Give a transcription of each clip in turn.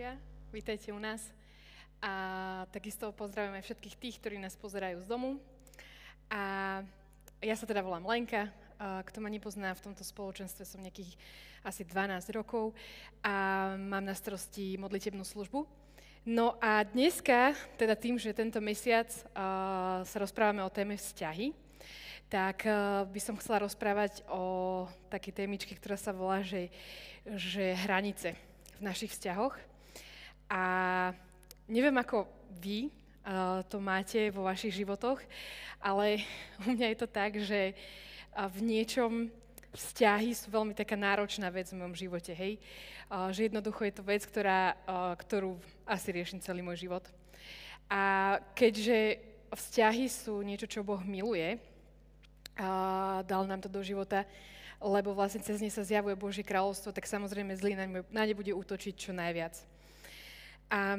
priatelia, vítajte u nás. A takisto pozdravujeme všetkých tých, ktorí nás pozerajú z domu. A ja sa teda volám Lenka, kto ma nepozná, v tomto spoločenstve som nejakých asi 12 rokov a mám na starosti modlitebnú službu. No a dneska, teda tým, že tento mesiac sa rozprávame o téme vzťahy, tak by som chcela rozprávať o takej témičke, ktorá sa volá, že hranice v našich vzťahoch. A neviem, ako vy to máte vo vašich životoch, ale u mňa je to tak, že v niečom vzťahy sú veľmi taká náročná vec v mojom živote, hej. Že jednoducho je to vec, ktorú asi riešim celý môj život. A keďže vzťahy sú niečo, čo Boh miluje, dal nám to do života, lebo vlastne cez ne sa zjavuje Božie kráľovstvo, tak samozrejme zlý na ne bude útočiť čo najviac. A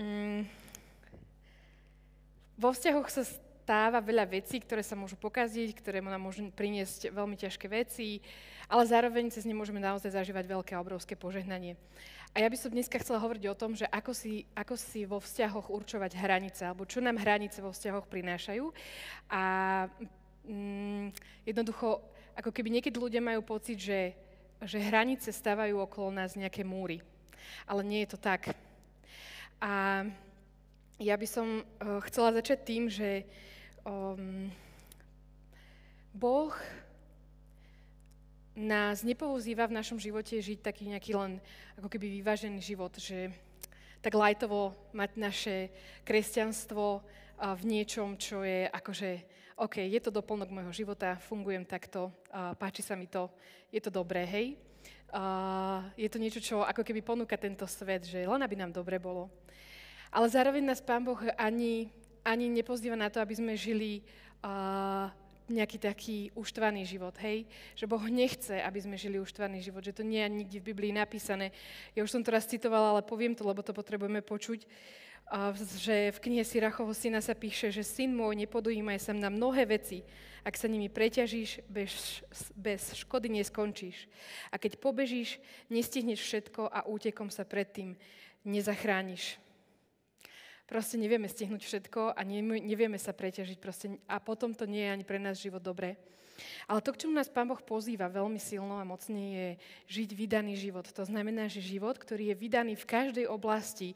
vo vzťahoch sa stáva veľa vecí, ktoré sa môžu pokaziť, ktoré nám môžu priniesť veľmi ťažké veci, ale zároveň cez ne môžeme naozaj zažívať veľké a obrovské požehnanie. A ja by som dneska chcela hovoriť o tom, že ako si vo vzťahoch určovať hranice, alebo čo nám hranice vo vzťahoch prinášajú. A jednoducho, ako keby niekedy ľudia majú pocit, že hranice stávajú okolo nás nejaké múry. Ale nie je to tak. A ja by som chcela začať tým, že Boh nás nepouzýva v našom živote žiť taký nejaký len ako keby vyvážený život, že tak lajtovo mať naše kresťanstvo v niečom, čo je akože OK, je to doplnok môjho života, fungujem takto, páči sa mi to, je to dobré, hej. Je to niečo, čo ako keby ponúka tento svet, že len aby nám dobre bolo. Ale zároveň nás Pán Boh ani nepozýva na to, aby sme žili nejaký taký uštvaný život, hej. Že Boh nechce, aby sme žili uštvaný život, že to nie je nikde v Biblii napísané. Ja už som to raz citovala, ale poviem to, lebo to potrebujeme počuť. Že v knihe Sirachovho syna sa píše, že syn môj, nepodojímaj sa na mnohé veci. Ak sa nimi preťažíš, bez škody neskončíš. A keď pobežíš, nestihneš všetko a útekom sa predtým nezachrániš. Proste nevieme stihnúť všetko a nevieme sa preťažiť. A potom to nie je ani pre nás život dobré. Ale to, k čomu nás Pán Boh pozýva veľmi silno a mocne, je žiť vydaný život. To znamená, že život, ktorý je vydaný v každej oblasti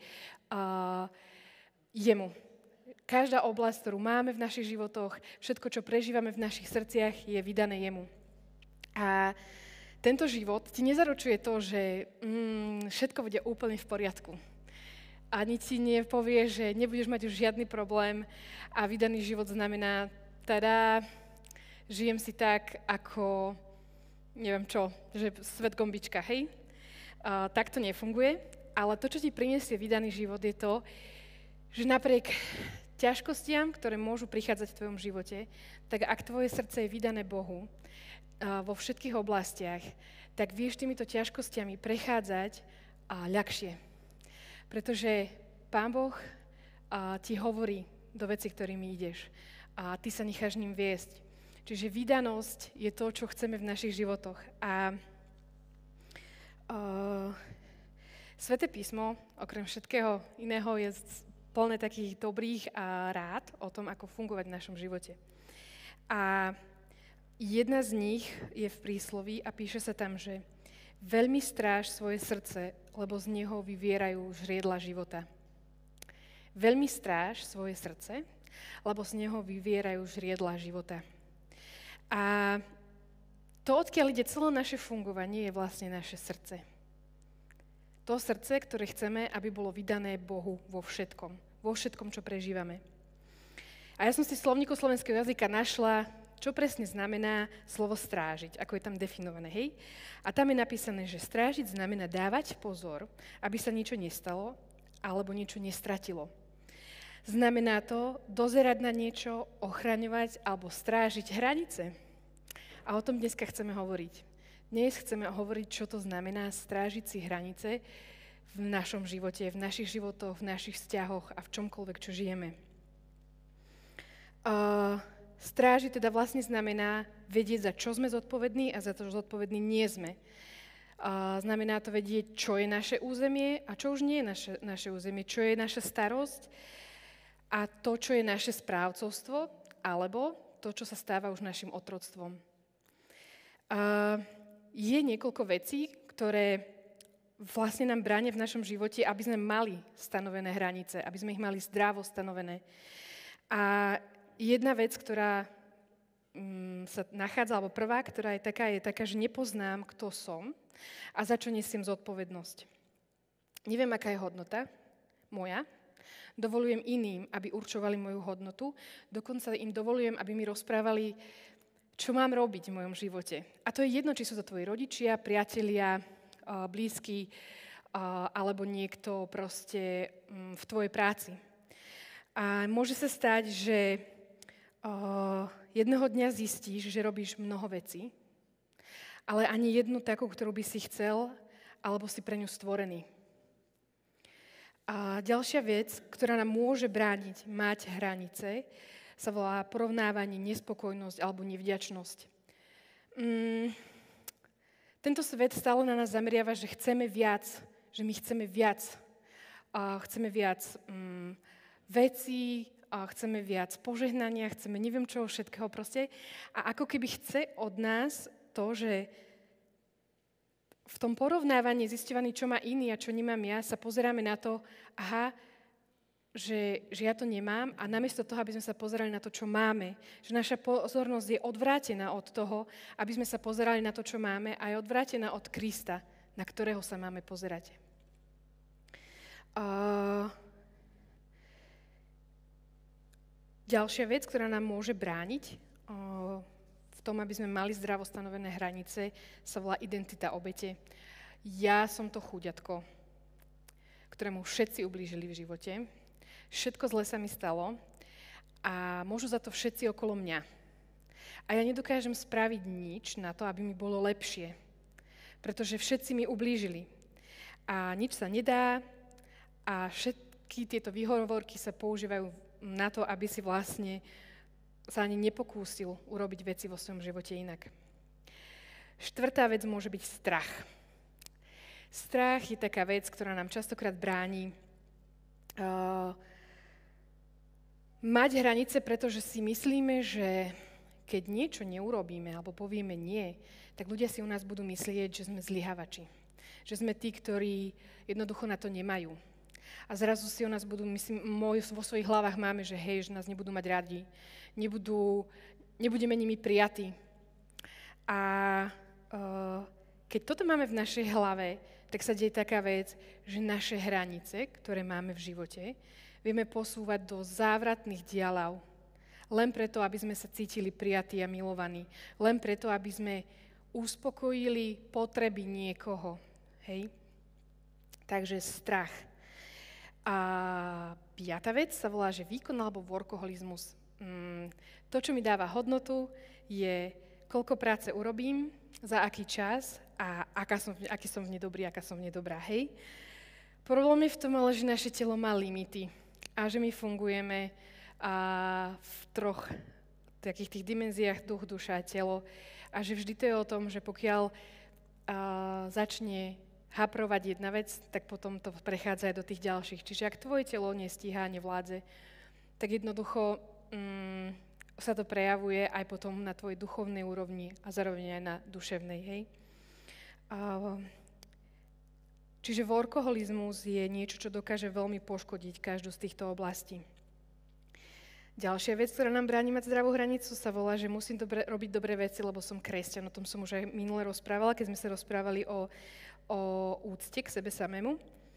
jemu. Každá oblasť, ktorú máme v našich životoch, všetko, čo prežívame v našich srdciach, je vydané jemu. A tento život ti nezaručuje to, že všetko bude úplne v poriadku. Ani ti nepovie, že nebudeš mať už žiadny problém a vydaný život znamená, žijem si tak, ako, neviem čo, že svet gombička, hej? Tak to nefunguje, ale to, čo ti prinesie vydaný život, je to, že napriek ťažkostiam, ktoré môžu prichádzať v tvojom živote, tak ak tvoje srdce je vydané Bohu vo všetkých oblastiach, tak vieš týmito ťažkostiami prechádzať ľahšie. Pretože Pán Boh ti hovorí do vecí, ktorými ideš a ty sa necháš ním viesť. Čiže vydanosť je to, čo chceme v našich životoch. A Sväté písmo, okrem všetkého iného, je plné takých dobrých rád o tom, ako fungovať v našom živote. A jedna z nich je v prísloví a píše sa tam, že veľmi stráž svoje srdce, lebo z neho vyvierajú žriedla života. Veľmi stráž svoje srdce, lebo z neho vyvierajú žriedla života. A to, odkiaľ ide celé naše fungovanie, je vlastne naše srdce. To srdce, ktoré chceme, aby bolo vydané Bohu vo všetkom, čo prežívame. A ja som si v slovníku slovenského jazyka našla, čo presne znamená slovo strážiť, ako je tam definované, hej? A tam je napísané, že strážiť znamená dávať pozor, aby sa niečo nestalo, alebo niečo nestratilo. Znamená to dozerať na niečo, ochraňovať alebo strážiť hranice. A o tom dneska chceme hovoriť. Dnes chceme hovoriť, čo to znamená strážiť si hranice v našom živote, v našich životoch, v našich vzťahoch a v čomkoľvek, čo žijeme. Strážiť teda vlastne znamená vedieť, za čo sme zodpovední a za to, že zodpovední nie sme. Znamená to vedieť, čo je naše územie a čo už nie je naše územie, čo je naša starosť a to, čo je naše správcovstvo, alebo to, čo sa stáva už našim otroctvom. Je niekoľko vecí, ktoré vlastne nám bránia v našom živote, aby sme mali stanovené hranice, aby sme ich mali zdravo stanovené. A jedna vec, ktorá sa nachádza, alebo prvá, ktorá je taká, že nepoznám, kto som a za čo nesiem zodpovednosť. Neviem, aká je hodnota moja. Dovolujem iným, aby určovali moju hodnotu. Dokonca im dovolujem, aby mi rozprávali, čo mám robiť v mojom živote. A to je jedno, či sú to tvoji rodičia, priatelia, blízky, alebo niekto proste v tvojej práci. A môže sa stať, že jedného dňa zistíš, že robíš mnoho vecí, ale ani jednu takú, ktorú by si chcel, alebo si pre ňu stvorený. A ďalšia vec, ktorá nám môže brániť mať hranice, sa volá porovnávanie, nespokojnosť alebo nevďačnosť. Tento svet stále na nás zameriava, že chceme viac, že my chceme viac. Chceme viac vecí, chceme viac požehnania, chceme neviem čoho všetkého proste. A ako keby chce od nás to, že v tom porovnávaní, zisťovaní, čo má iný a čo nemám ja, sa pozeráme na to, že ja to nemám a namiesto toho, aby sme sa pozerali na to, čo máme, že naša pozornosť je odvrátená od toho, aby sme sa pozerali na to, čo máme a je odvrátená od Krista, na ktorého sa máme pozerať. Ďalšia vec, ktorá nám môže brániť v tom, aby sme mali zdravo stanovené hranice, sa volá identita obete. Ja som to chúďatko, ktorému všetci ublížili v živote. Všetko zle sa mi stalo a môžu za to všetci okolo mňa. A ja nedokážem spraviť nič na to, aby mi bolo lepšie, pretože všetci mi ublížili. A nič sa nedá a všetky tieto výhovorky sa používajú na to, aby si vlastne sa ani nepokúsil urobiť veci vo svojom živote inak. Štvrtá vec môže byť strach. Strach je taká vec, ktorá nám častokrát bráni mať hranice, pretože si myslíme, že keď niečo neurobíme alebo povieme nie, tak ľudia si u nás budú myslieť, že sme zlyhavači. Že sme tí, ktorí jednoducho na to nemajú. A zrazu si o nás budú, vo svojich hlavách máme, že hej, že nás nebudú mať radi, nebudeme nimi prijatí. A keď toto máme v našej hlave, tak sa deje taká vec, že naše hranice, ktoré máme v živote, vieme posúvať do závratných dialav. Len preto, aby sme sa cítili prijatí a milovaní. Len preto, aby sme uspokojili potreby niekoho. Hej? Takže strach. A piata vec sa volá, že výkon alebo workoholizmus. To, čo mi dáva hodnotu, je, koľko práce urobím, za aký čas a aký som v nej dobrý, aká som v nej dobrá. Hej? Problém je v tom, ale že naše telo má limity a že my fungujeme v troch takých tých dimenziách duch, duša a telo a že vždy to je o tom, že pokiaľ začne haprovať jedna vec, tak potom to prechádza aj do tých ďalších. Čiže ak tvoje telo nestíha, nevládze, tak jednoducho sa to prejavuje aj potom na tvojej duchovnej úrovni a zároveň aj na duševnej. Hej? Čiže workoholizmus je niečo, čo dokáže veľmi poškodiť každú z týchto oblastí. Ďalšia vec, ktorá nám bráni mať zdravú hranicu, sa volá, že musím robiť dobré veci, lebo som kresťan. O tom som už aj minule rozprávala, keď sme sa rozprávali o úcte k sebe samému.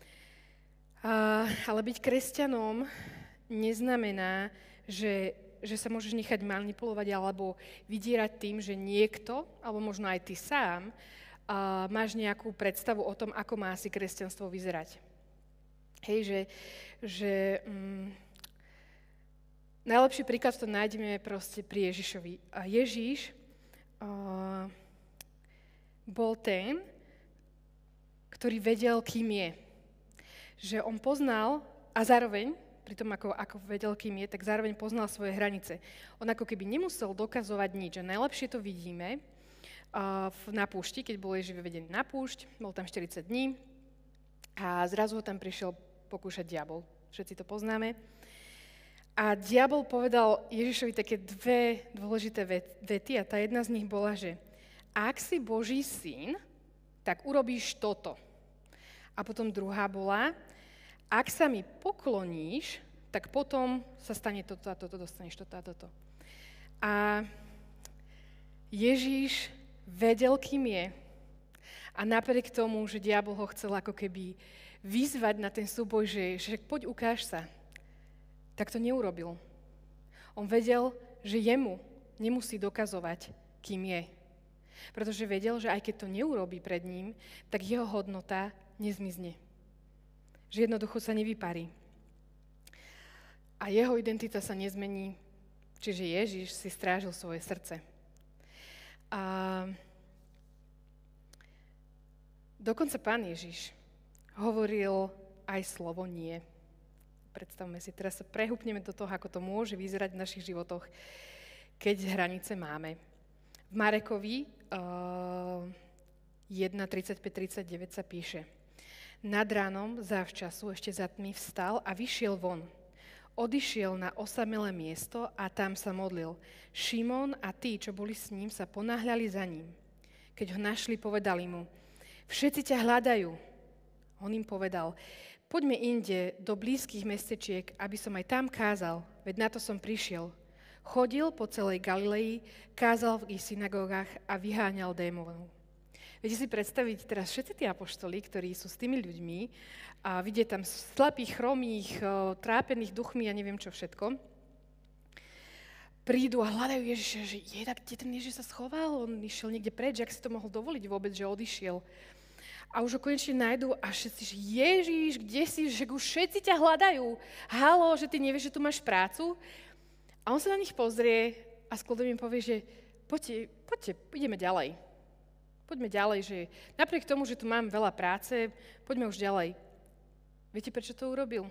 Ale byť kresťanom neznamená, že sa môžeš nechať manipulovať alebo vydierať tým, že niekto, alebo možno aj ty sám, máš nejakú predstavu o tom, ako má asi kresťanstvo vyzerať. Hej, najlepší príklad to nájdeme proste pri Ježišovi. A Ježiš bol ten, ktorý vedel, kým je. Že on poznal a zároveň, pri tom, ako vedel, kým je, tak zároveň poznal svoje hranice. On ako keby nemusel dokazovať nič. A najlepšie to vidíme na púšti, keď bol Ježiš vyvedený na púšť, bol tam 40 dní a zrazu ho tam prišiel pokúšať diabol. Všetci to poznáme. A diabol povedal Ježišovi také dve dôležité vety a tá jedna z nich bola, že ak si Boží syn, tak urobíš toto. A potom druhá bola, ak sa mi pokloníš, tak potom sa stane toto a toto, dostaneš toto a toto. A Ježiš vedel, kým je. A napriek tomu, že diabol ho chcel ako keby vyzvať na ten súboj, že poď ukáž sa, tak to neurobil. On vedel, že jemu nemusí dokazovať, kým je. Pretože vedel, že aj keď to neurobí pred ním, tak jeho hodnota nezmizne. Že jednoducho sa nevyparí. A jeho identita sa nezmení, čiže Ježiš si strážil svoje srdce. A dokonca Pán Ježiš hovoril aj slovo nie. Predstavme si, teraz sa prehúpneme do toho, ako to môže vyzerať v našich životoch, keď hranice máme. V Marekovi 1:35-39 sa píše: Nad ránom zavčasu ešte za tmy vstal a vyšiel von. Odišiel na osamelé miesto a tam sa modlil. Šimon a tí, čo boli s ním, sa ponáhľali za ním. Keď ho našli, povedali mu: Všetci ťa hľadajú. On im povedal: Poďme inde, do blízkych mestečiek, aby som aj tam kázal, veď na to som prišiel. Chodil po celej Galilei, kázal v ich synagógach a vyháňal démonov. Viete si predstaviť teraz všetci tí apoštoli, ktorí sú s tými ľuďmi a vidie tam slepých, chromých, trápených duchmi a neviem čo všetko, prídu a hľadajú Ježiša, že kde ten Ježiš sa schoval? On išiel niekde preč, ak si to mohol dovoliť vôbec, že odišiel. A už ho konečne nájdú a všetci, že Ježiš, kde si, že už všetci ťa hľadajú. Haló, že ty nevieš, že tu máš prácu? A on sa na nich pozrie a s kľudom im povie, že poďte, ideme ďalej. Poďme ďalej, že napriek tomu, že tu mám veľa práce, poďme už ďalej. Viete, prečo to urobil?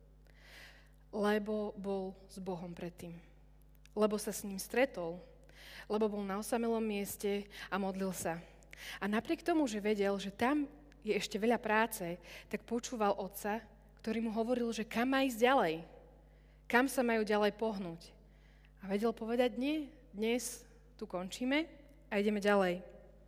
Lebo bol s Bohom predtým. Lebo sa s ním stretol. Lebo bol na osamelom mieste a modlil sa. A napriek tomu, že vedel, že tam je ešte veľa práce, tak počúval otca, ktorý mu hovoril, že kam má ísť ďalej. Kam sa majú ďalej pohnúť. A vedel povedať, nie, dnes tu končíme a ideme ďalej.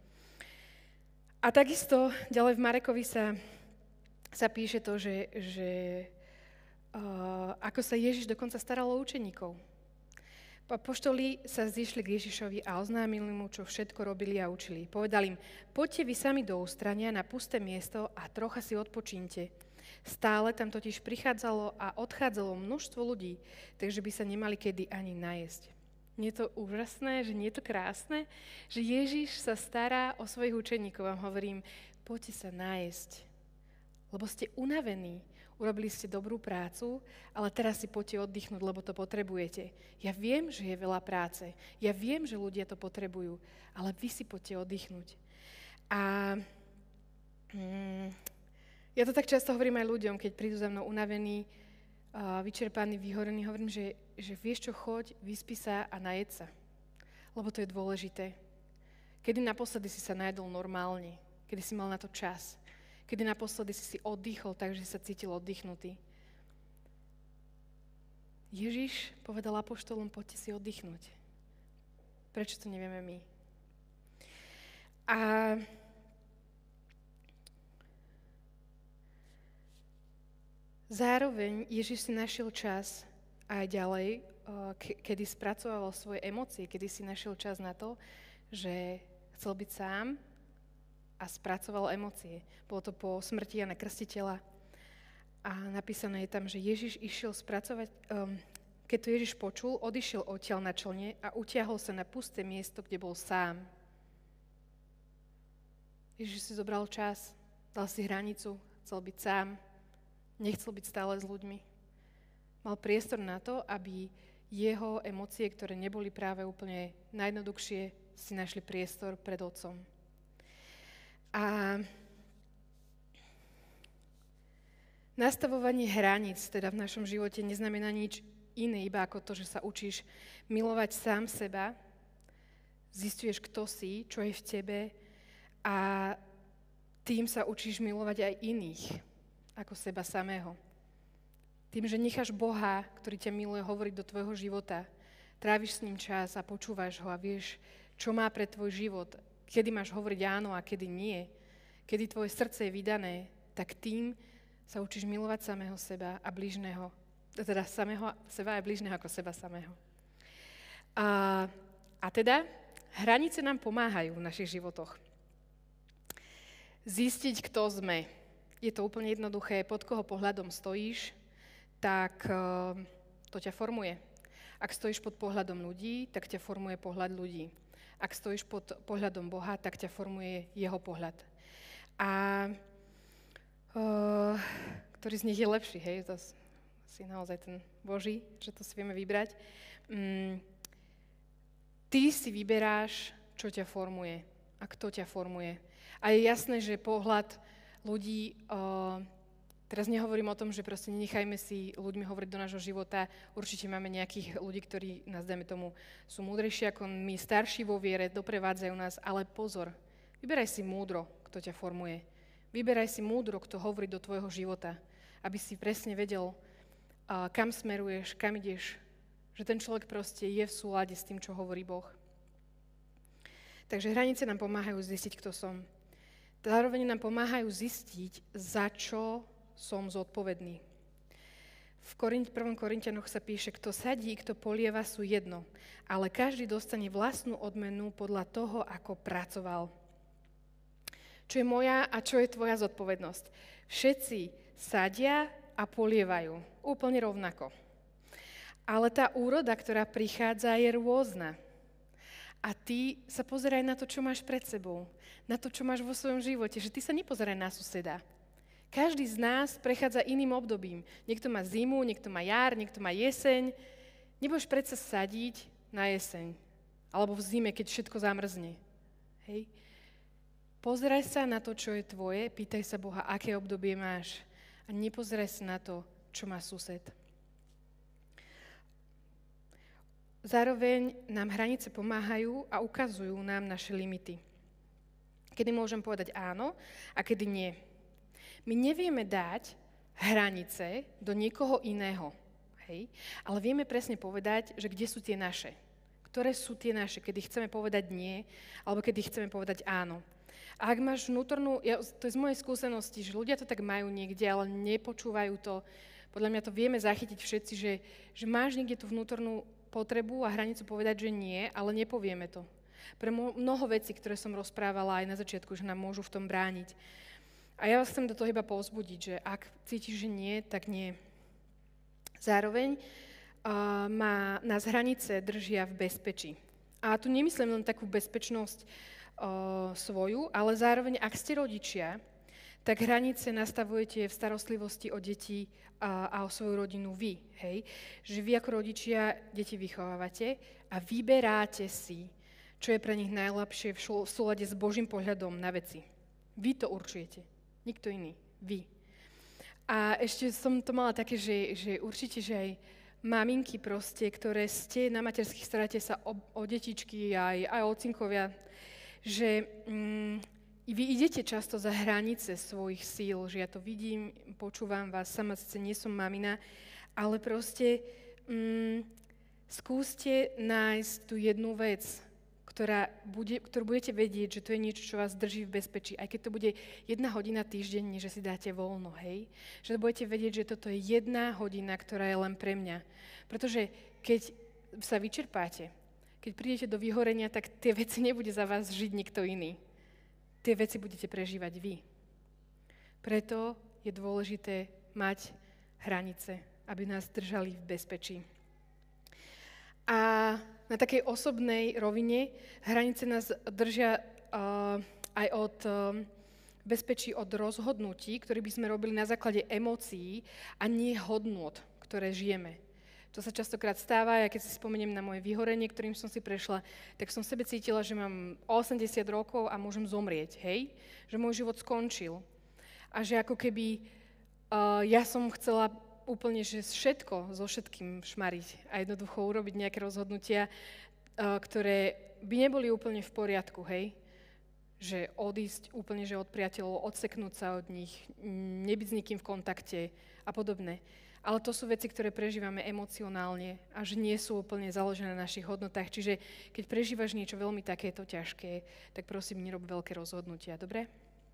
A takisto ďalej v Marekovi sa píše to, že ako sa Ježiš dokonca staral o učeníkov. Apoštoli sa zišli k Ježišovi a oznámili mu, čo všetko robili a učili. Povedali im, poďte vy sami do ústrania na pusté miesto a trocha si odpočínte. Stále tam totiž prichádzalo a odchádzalo množstvo ľudí, takže by sa nemali kedy ani najesť. Nie je to úžasné, že nie je to krásne, že Ježiš sa stará o svojich učeníkov a hovorím, poďte sa najesť, lebo ste unavení, urobili ste dobrú prácu, ale teraz si poďte oddychnúť, lebo to potrebujete. Ja viem, že je veľa práce, ja viem, že ľudia to potrebujú, ale vy si poďte oddychnúť. A ja to tak často hovorím aj ľuďom, keď prídu za mnou unavení, vyčerpaný, vyhorený, hovorím, že vieš čo, choď, vyspí sa a najed sa. Lebo to je dôležité. Kedy naposledy si sa najedol normálne? Kedy si mal na to čas? Kedy naposledy si oddychol, takže sa cítil oddychnutý? Ježiš povedal apoštolom, poďte si oddychnúť. Prečo to nevieme my? A zároveň Ježiš si našiel čas aj ďalej, kedy spracovával svoje emócie, kedy si našiel čas na to, že chcel byť sám a spracoval emócie. Bolo to po smrti Jana Krstiteľa a napísané je tam, že Ježiš išiel spracovať, keď to Ježiš počul, odišiel odtiaľ na člne a utiahol sa na pusté miesto, kde bol sám. Ježiš si zobral čas, dal si hranicu, chcel byť sám. Nechcel byť stále s ľuďmi. Mal priestor na to, aby jeho emócie, ktoré neboli práve úplne najjednoduchšie, si našli priestor pred Otcom. A nastavovanie hraníc teda v našom živote neznamená nič iné, iba ako to, že sa učíš milovať sám seba, zisťuješ, kto si, čo je v tebe a tým sa učíš milovať aj iných ako seba samého. Tým, že necháš Boha, ktorý ťa miluje, hovoriť do tvojho života, tráviš s ním čas a počúvaš ho a vieš, čo má pre tvoj život, kedy máš hovoriť áno a kedy nie, kedy tvoje srdce je vydané, tak tým sa učíš milovať samého seba a blížneho, teda samého seba a blížneho ako seba samého. A teda hranice nám pomáhajú v našich životoch. Zistiť, kto sme. Je to úplne jednoduché, pod koho pohľadom stojíš, tak to ťa formuje. Ak stojíš pod pohľadom ľudí, tak ťa formuje pohľad ľudí. Ak stojíš pod pohľadom Boha, tak ťa formuje jeho pohľad. A ktorý z nich je lepší, hej? To si naozaj ten Boží, že to si vieme vybrať. Ty si vyberáš, čo ťa formuje a kto ťa formuje. A je jasné, že pohľad ľudí, teraz nehovorím o tom, že proste nenechajme si ľuďmi hovoriť do nášho života. Určite máme nejakých ľudí, ktorí nás, dajme tomu, sú múdrejší ako my, starší vo viere, doprevádzajú nás, ale pozor, vyberaj si múdro, kto ťa formuje. Vyberaj si múdro, kto hovorí do tvojho života, aby si presne vedel, kam smeruješ, kam ideš, že ten človek proste je v súlade s tým, čo hovorí Boh. Takže hranice nám pomáhajú zistiť, kto som. Zároveň nám pomáhajú zistiť, za čo som zodpovedný. V 1. Korinťanoch sa píše, kto sadí, kto polieva sú jedno, ale každý dostane vlastnú odmenu podľa toho, ako pracoval. Čo je moja a čo je tvoja zodpovednosť? Všetci sadia a polievajú úplne rovnako. Ale tá úroda, ktorá prichádza, je rôzna. A ty sa pozeraj na to, čo máš pred sebou, na to, čo máš vo svojom živote, že ty sa nepozeraj na suseda. Každý z nás prechádza iným obdobím. Niekto má zimu, niekto má jar, niekto má jeseň. Nebudeš predsa sadiť na jeseň, alebo v zime, keď všetko zamrzne. Hej? Pozeraj sa na to, čo je tvoje, pýtaj sa Boha, aké obdobie máš. A nepozeraj sa na to, čo má sused. Zároveň nám hranice pomáhajú a ukazujú nám naše limity. Kedy môžem povedať áno a kedy nie. My nevieme dať hranice do niekoho iného, hej? Ale vieme presne povedať, že kde sú tie naše. Ktoré sú tie naše, kedy chceme povedať nie, alebo kedy chceme povedať áno. A ak máš vnútornú, to je z mojej skúsenosti, že ľudia to tak majú niekde, ale nepočúvajú to. Podľa mňa to vieme zachytiť všetci, že máš niekde tú vnútornú potrebu a hranicu povedať, že nie, ale nepovieme to. Pre mnoho vecí, ktoré som rozprávala aj na začiatku, že nám môžu v tom brániť. A ja vás chcem do toho iba povzbudiť, že ak cítiš, že nie, tak nie. Zároveň nás hranice držia v bezpečí. A tu nemyslím len takú bezpečnosť svoju, ale zároveň, ak ste rodičia, tak hranice nastavujete v starostlivosti o deti a o svoju rodinu vy, hej? Že vy ako rodičia deti vychovávate a vyberáte si, čo je pre nich najlepšie v súlade s Božím pohľadom na veci. Vy to určujete, nikto iný, vy. A ešte som to mala také, že určite, že aj maminky proste, ktoré ste na materských, staráte sa o detičky, aj ocinkovia, že vy idete často za hranice svojich síl, že ja to vidím, počúvam vás, sama sice nie som mamina, ale proste skúste nájsť tú jednu vec, ktorú budete vedieť, že to je niečo, čo vás drží v bezpečí. Aj keď to bude 1 hodina týždenne, že si dáte voľno, hej? Že budete vedieť, že toto je 1 hodina, ktorá je len pre mňa. Pretože keď sa vyčerpáte, keď prídete do vyhorenia, tak tie veci nebude za vás žiť nikto iný. Tie veci budete prežívať vy. Preto je dôležité mať hranice, aby nás držali v bezpečí. A na takej osobnej rovine hranice nás držia aj od bezpečí od rozhodnutí, ktoré by sme robili na základe emócií a nie hodnôt, ktoré žijeme. To sa častokrát stáva, ja keď si spomeniem na moje vyhorenie, ktorým som si prešla, tak som sebe cítila, že mám 80 rokov a môžem zomrieť, hej? Že môj život skončil. A že ako keby ja som chcela úplne, že všetko so všetkým šmariť a jednoducho urobiť nejaké rozhodnutia, ktoré by neboli úplne v poriadku, hej? Že odísť úplne, že od priateľov, odseknúť sa od nich, nebyť s nikým v kontakte a podobne. Ale to sú veci, ktoré prežívame emocionálne a že nie sú úplne založené na našich hodnotách. Čiže keď prežívaš niečo veľmi takéto ťažké, tak prosím, nerob veľké rozhodnutia, dobre?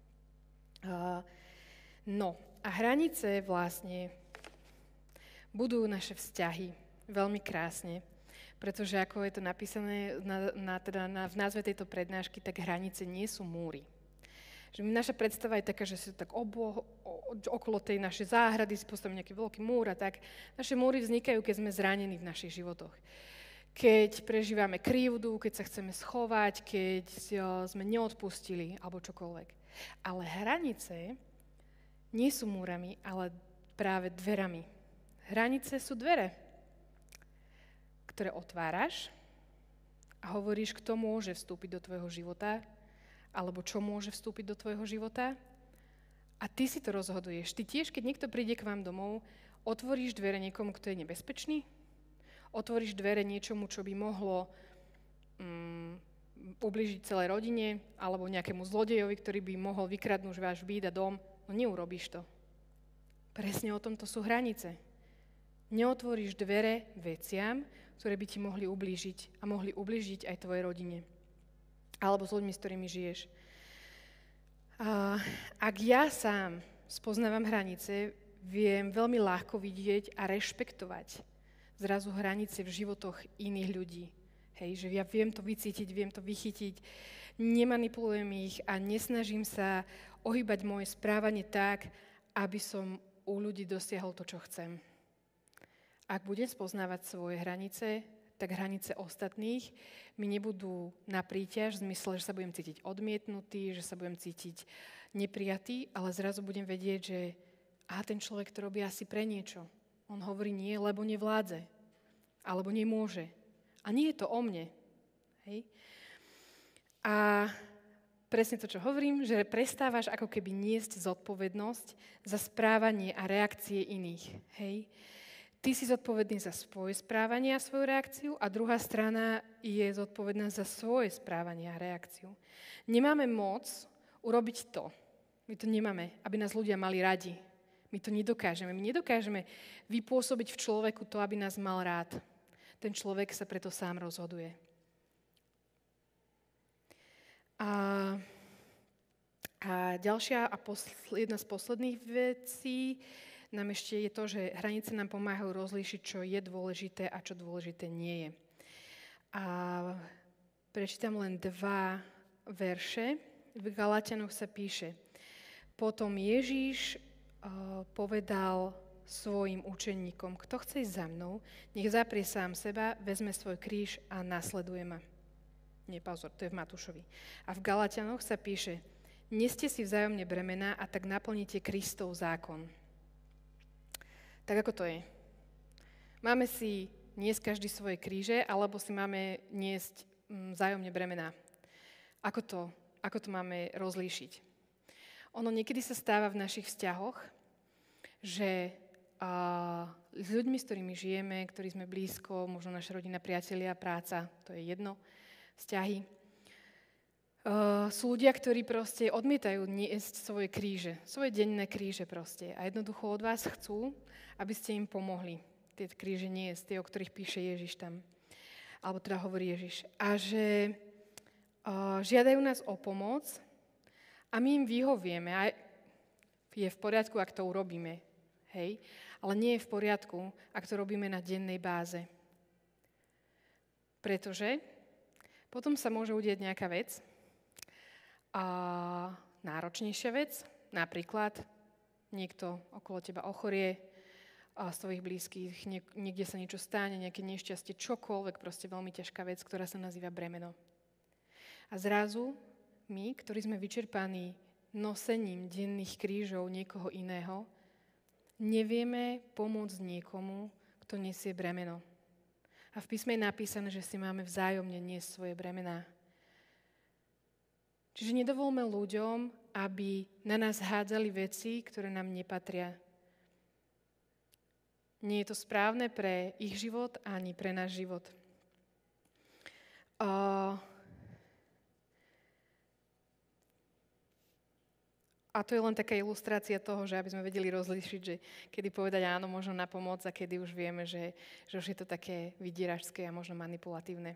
No a hranice vlastne budú naše vzťahy veľmi krásne. Pretože ako je to napísané v názve tejto prednášky, tak hranice nie sú múry. Že naša predstava je taká, že si tak okolo tej našej záhrady si postavíme nejaký veľký múr a tak. Naše múry vznikajú, keď sme zranení v našich životoch. Keď prežívame krivdu, keď sa chceme schovať, keď sme neodpustili alebo čokoľvek. Ale hranice nie sú múrami, ale práve dverami. Hranice sú dvere, ktoré otváraš a hovoríš, kto môže vstúpiť do tvojho života, alebo čo môže vstúpiť do tvojho života. A ty si to rozhoduješ. Ty tiež, keď niekto príde k vám domov, otvoríš dvere niekomu, kto je nebezpečný, otvoríš dvere niečomu, čo by mohlo ubližiť celej rodine, alebo nejakému zlodejovi, ktorý by mohol vykradnúť váš byt a dom. No neurobíš to. Presne o tomto sú hranice. Neotvoríš dvere veciam, ktoré by ti mohli ublížiť a mohli ublížiť aj tvojej rodine. Alebo s ľuďmi, s ktorými žiješ. Ak ja sám spoznávam hranice, viem veľmi ľahko vidieť a rešpektovať zrazu hranice v životoch iných ľudí. Hej, že ja viem to vycítiť, viem to vychytiť, nemanipulujem ich a nesnažím sa ohýbať moje správanie tak, aby som u ľudí dosiahol to, čo chcem. Ak budem spoznávať svoje hranice, tak hranice ostatných mi nebudú na príťaž v zmysle, že sa budem cítiť odmietnutý, že sa budem cítiť neprijatý, ale zrazu budem vedieť, že ten človek to robí asi pre niečo. On hovorí nie, lebo nevládze, alebo nemôže. A nie je to o mne. Hej? A presne to, čo hovorím, že prestávaš ako keby niesť zodpovednosť za správanie a reakcie iných. Hej? Ty si zodpovedný za svoje správanie a svoju reakciu a druhá strana je zodpovedná za svoje správanie a reakciu. Nemáme moc urobiť to. My to nemáme, aby nás ľudia mali radi. My to nedokážeme. My nedokážeme vypôsobiť v človeku to, aby nás mal rád. Ten človek sa preto sám rozhoduje. A ďalšia a jedna z posledných vecí nám ešte je to, že hranice nám pomáhajú rozlíšiť, čo je dôležité a čo dôležité nie je. A prečítam len 2 verše. V Galatianoch sa píše: Potom Ježíš povedal svojim učeníkom, kto chce ísť za mnou, nech zaprie sám seba, vezme svoj kríž a nasleduje ma. Nie, pozor, to je v Matúšovi. A v Galatianoch sa píše: Neste si vzájomne bremená a tak naplníte Kristov zákon. Tak ako to je? Máme si niesť každý svoje kríže, alebo si máme niesť vzájomne bremená? Ako to máme rozlíšiť? Ono niekedy sa stáva v našich vzťahoch, že s ľuďmi, s ktorými žijeme, ktorí sme blízko, možno naša rodina, priatelia, práca, to je jedno, vzťahy. Sú ľudia, ktorí proste odmietajú niesť svoje kríže, svoje denné kríže proste a jednoducho od vás chcú, aby ste im pomohli. Tie kríže niesť, tie, o ktorých píše Ježiš tam. Alebo teda hovorí Ježiš. A že žiadajú nás o pomoc a my im vyhovieme. A je v poriadku, ak to urobíme. Hej? Ale nie je v poriadku, ak to robíme na dennej báze. Pretože potom sa môže udieť nejaká vec, náročnejšia vec, napríklad niekto okolo teba ochorie, z tvojich blízkych, niekde sa niečo stane, nejaké nešťastie, čokoľvek, proste veľmi ťažká vec, ktorá sa nazýva bremeno. A zrazu my, ktorí sme vyčerpaní nosením denných krížov niekoho iného, nevieme pomôcť niekomu, kto nesie bremeno. A v písme je napísané, že si máme vzájomne niesť svoje bremená. Čiže nedovolme ľuďom, aby na nás hádzali veci, ktoré nám nepatria. Nie je to správne pre ich život ani pre náš život. A to je len taká ilustrácia toho, že aby sme vedeli rozlíšiť, že kedy povedať áno možno na pomoc a kedy už vieme, že už je to také vydieračské a možno manipulatívne.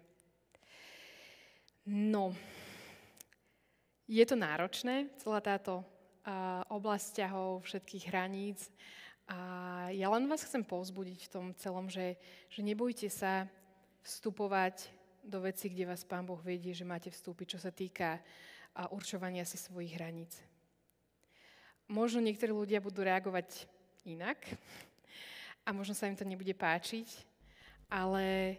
No, je to náročné, celá táto oblasť vzťahov, všetkých hraníc. A ja len vás chcem povzbudiť v tom celom, že nebojte sa vstupovať do vecí, kde vás Pán Boh vedie, že máte vstúpiť, čo sa týka určovania si svojich hraníc. Možno niektorí ľudia budú reagovať inak a možno sa im to nebude páčiť, ale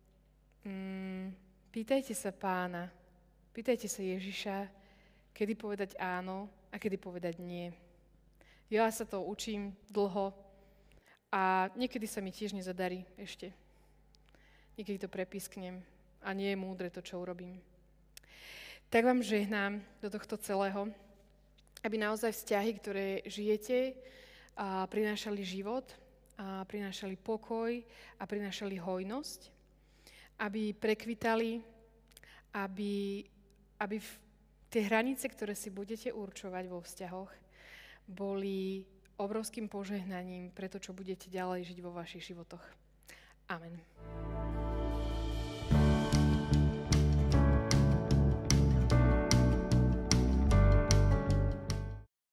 pýtajte sa Pána, pýtajte sa Ježiša, kedy povedať áno a kedy povedať nie. Ja sa to učím dlho a niekedy sa mi tiež nezadarí ešte. Niekedy to prepísknem a nie je múdre to, čo urobím. Tak vám žehnám do tohto celého, aby naozaj vzťahy, ktoré žijete, prinášali život, prinášali pokoj a prinášali hojnosť, aby prekvitali, aby tie hranice, ktoré si budete určovať vo vzťahoch, boli obrovským požehnaním pre to, čo budete ďalej žiť vo vašich životoch. Amen.